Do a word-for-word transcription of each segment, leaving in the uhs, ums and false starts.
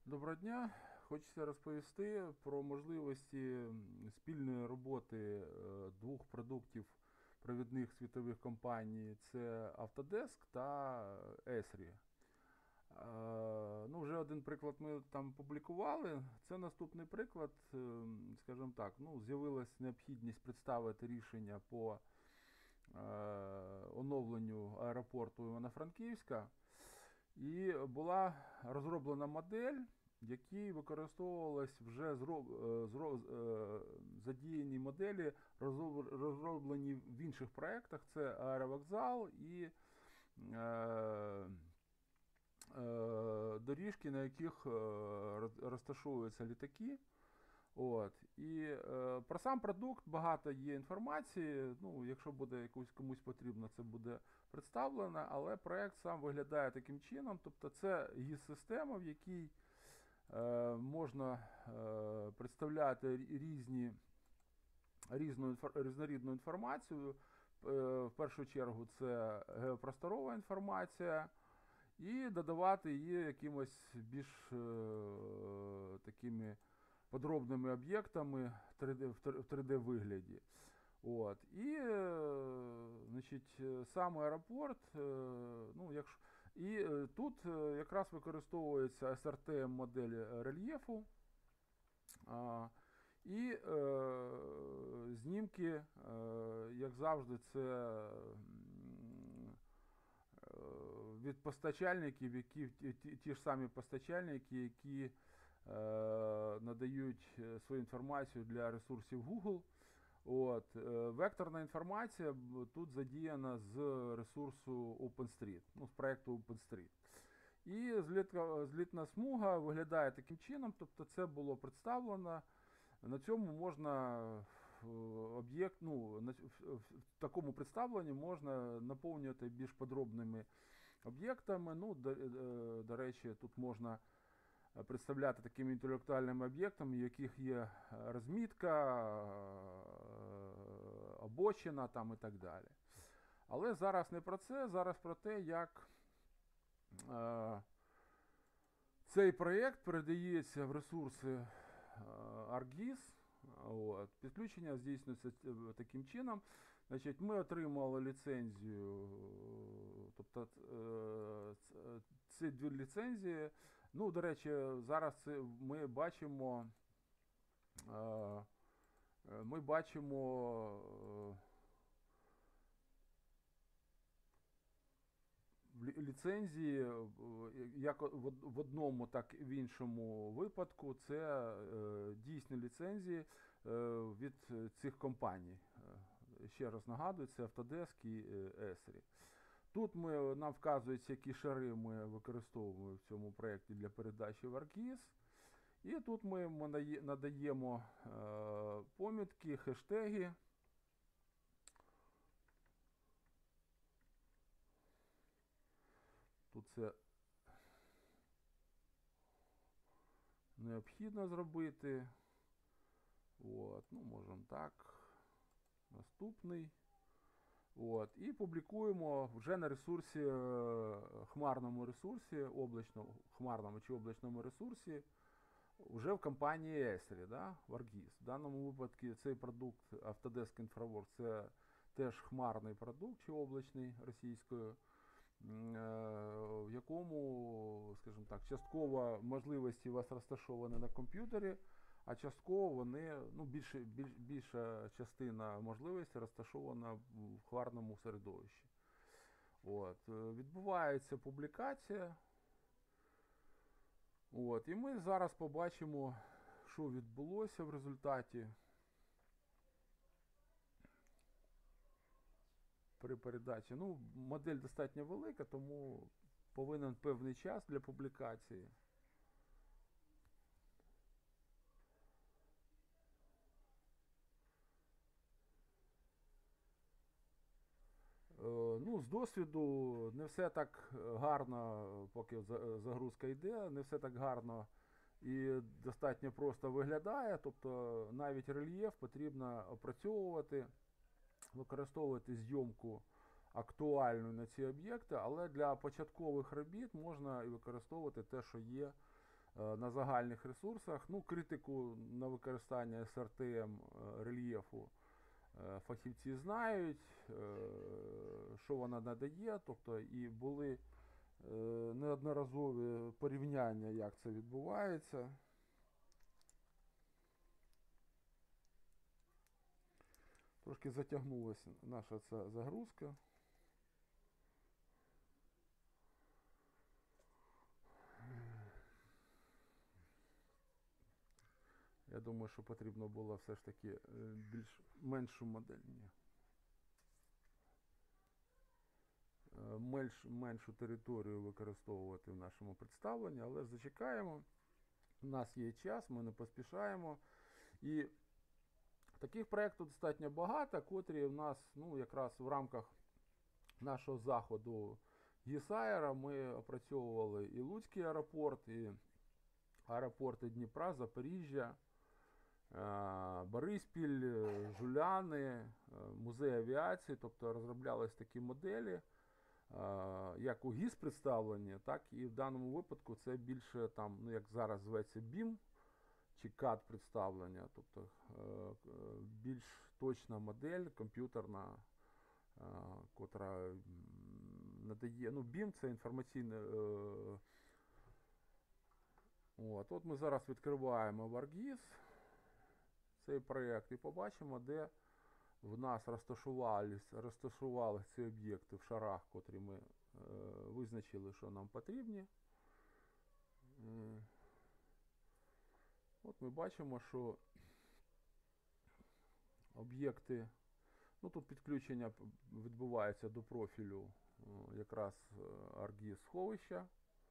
Доброго дня! Хочеться розповісти про можливості спільної роботи е, двох продуктів провідних світових компаній. Це Autodesk та Esri. Е, Ну, вже один приклад ми там публікували. Це наступний приклад. Е, Скажімо так, ну, з'явилась необхідність представити рішення по е, оновленню аеропорту Івано-Франківська. І була розроблена модель, в якій використовувалась вже задіяні моделі, розроблені в інших проєктах. Це аеровокзал і е, е, доріжки, на яких розташовуються літаки. От. І е, про сам продукт багато є інформації. Ну, якщо буде якусь комусь потрібно, це буде представлено, але проект сам виглядає таким чином. Тобто це гіс-система, в якій е, можна е, представляти різні, різну, різнорідну інформацію. Е, в першу чергу це геопросторова інформація. І додавати її якимось більш е, такими подробними об'єктами в три де вигляді. От. І значить, сам аеропорт, ну, якщо, і тут якраз використовується ес ар ті ем-модель рельєфу. А, І е, знімки, е, як завжди, це від постачальників, які ті, ті ж самі постачальники, які надають свою інформацію для ресурсів Google. От. Векторна інформація тут задіяна з ресурсу OpenStreet, ну, з проєкту OpenStreet. І злітка, злітна смуга виглядає таким чином, тобто це було представлено. На цьому можна об'єкт, ну, в такому представленні можна наповнювати більш подробними об'єктами. Ну, до, до речі, тут можна представляти такими інтелектуальними об'єктами, в яких є розмітка, обочина там і так далі. Але зараз не про це, зараз про те, як е, цей проєкт передається в ресурси ArcGIS. От. Підключення здійснюється таким чином. Значить, ми отримали ліцензію, тобто ці дві ліцензії. Ну, до речі, зараз це ми бачимо, ми бачимо ліцензії як в одному, так і в іншому випадку. Це дійсні ліцензії від цих компаній. Ще раз нагадую, це Autodesk і Esri. Тут ми, нам вказується, які шари ми використовуємо в цьому проєкті для передачі в ArcGIS. І тут ми надаємо помітки, хештеги. Тут це необхідно зробити. От, ну, можемо так. Наступний. От, і публікуємо вже на ресурсі, хмарному ресурсі, облачному, хмарному чи облачному ресурсі, вже в компанії Esri, да, в ArcGIS. В даному випадку цей продукт Autodesk InfraWorks це теж хмарний продукт чи облачний російською, в якому, скажімо так, частково можливості у вас розташовані на комп'ютері, а частково вони, ну, більше, більш, більша частина можливостей розташована в хмарному середовищі. От. Відбувається публікація. От. І ми зараз побачимо, що відбулося в результаті при передачі. Ну, модель достатньо велика, тому повинен певний час для публікації. Ну, з досвіду не все так гарно, поки загрузка йде, не все так гарно і достатньо просто виглядає. Тобто навіть рельєф потрібно опрацьовувати, використовувати зйомку актуальну на ці об'єкти, але для початкових робіт можна і використовувати те, що є на загальних ресурсах. Ну, критику на використання ес ар те ем рельєфу фахівці знають, що вона надає, тобто і були неодноразові порівняння, як це відбувається. Трошки затягнулася наша ця загрузка. Я думаю, що потрібно було все ж таки більш меншу модель. Ні. Менш, меншу територію використовувати в нашому представленні, але зачекаємо. У нас є час, ми не поспішаємо. І таких проєктів достатньо багато, котрі в нас, ну, якраз в рамках нашого заходу ГІСАЕРа ми опрацьовували і Луцький аеропорт, і аеропорти Дніпра, Запоріжжя, Бориспіль, Жуляни, музей авіації, тобто розроблялись такі моделі, як у ГІС представлені, так і в даному випадку це більше там, ну як зараз зветься, бім чи кад представлення, тобто більш точна модель комп'ютерна, котра надає, ну бім це інформаційне. От, от ми зараз відкриваємо в ArcGIS цей проєкт і побачимо, де в нас розташувалися, розташували ці об'єкти в шарах, котрі ми е, визначили, що нам потрібні. Е, от ми бачимо, що об'єкти, ну тут підключення відбувається до профілю е, якраз ArcGIS сховища.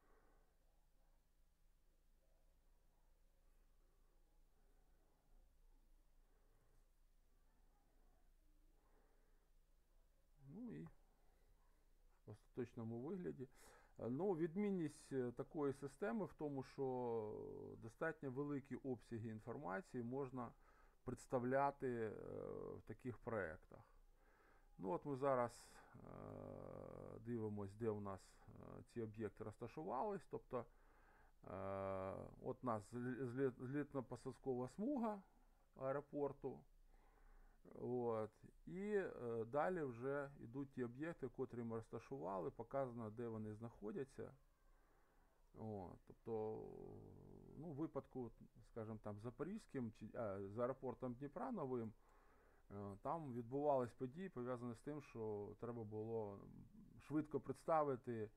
В остаточному вигляді. Ну, відмінність такої системи в тому, що достатньо великі обсяги інформації можна представляти в таких проєктах. Ну, от ми зараз дивимося, де у нас ці об'єкти розташувались. Тобто, от у нас злітно-посадкова смуга аеропорту. От. І е, далі вже йдуть ті об'єкти, котрі ми розташували, показано, де вони знаходяться. От. Тобто, ну, в випадку, скажімо, там, Запорізьким, чи, а, з аеропортом Дніпра новим, е, там відбувались події, пов'язані з тим, що треба було швидко представити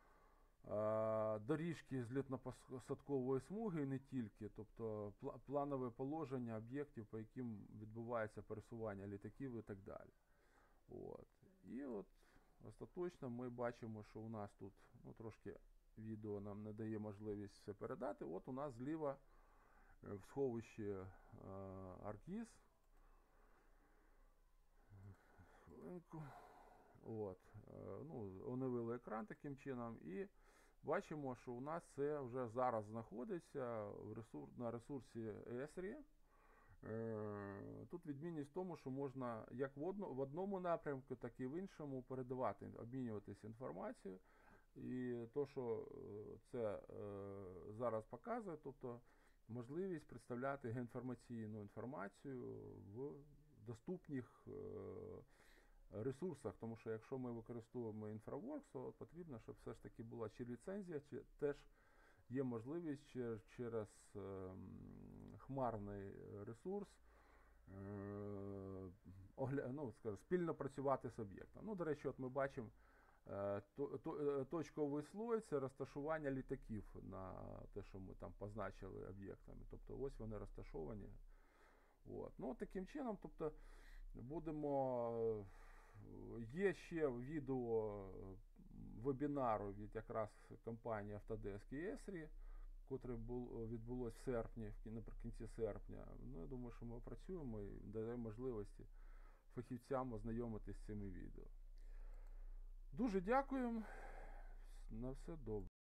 доріжки злітно-посадкової смуги і не тільки, тобто планове положення об'єктів, по яким відбувається пересування літаків і так далі. От. І от остаточно ми бачимо, що у нас тут, ну, трошки відео нам не дає можливість все передати. От у нас зліва в сховищі ArcGIS. От. Ну, оновили екран таким чином і бачимо, що у нас це вже зараз знаходиться в ресурс, на ресурсі ЕСРІ. Тут відмінність в тому, що можна як в, одно, в одному напрямку, так і в іншому передавати, обмінюватися інформацією. І то, що це зараз показує, тобто можливість представляти геоінформаційну інформацію в доступних ресурсах, тому що якщо ми використовуємо InfraWorks, то потрібно, щоб все ж таки була чи ліцензія, чи теж є можливість через, через е, хмарний ресурс е, огля, ну, скажу, спільно працювати з об'єктом. Ну, до речі, от ми бачимо е, то, то, точковий слой, це розташування літаків на те, що ми там позначили об'єктами. Тобто ось вони розташовані. От. Ну, таким чином, тобто будемо... Є ще відео вебінару від якраз компанії Autodesk і ЕСРІ, котре відбулось в серпні, наприкінці серпня. Ну, я думаю, що ми працюємо і даємо можливості фахівцям ознайомитись з цими відео. Дуже дякуємо. На все добре.